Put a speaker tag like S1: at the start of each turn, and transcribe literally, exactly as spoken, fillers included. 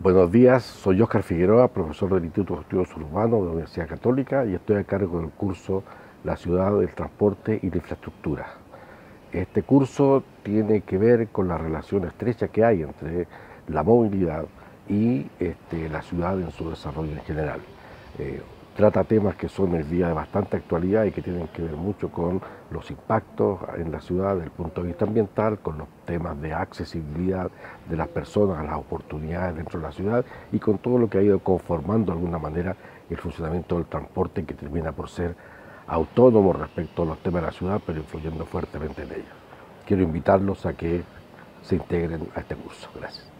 S1: Buenos días, soy Óscar Figueroa, profesor del Instituto de Estudios Urbanos de la Universidad Católica y estoy a cargo del curso La ciudad del transporte y la infraestructura. Este curso tiene que ver con la relación estrecha que hay entre la movilidad y este, la ciudad en su desarrollo en general. Eh, trata temas que son el día de bastante actualidad y que tienen que ver mucho con los impactos en la ciudad desde el punto de vista ambiental, con los temas de accesibilidad de las personas a las oportunidades dentro de la ciudad y con todo lo que ha ido conformando de alguna manera el funcionamiento del transporte, que termina por ser autónomo respecto a los temas de la ciudad, pero influyendo fuertemente en ellos. Quiero invitarlos a que se integren a este curso. Gracias.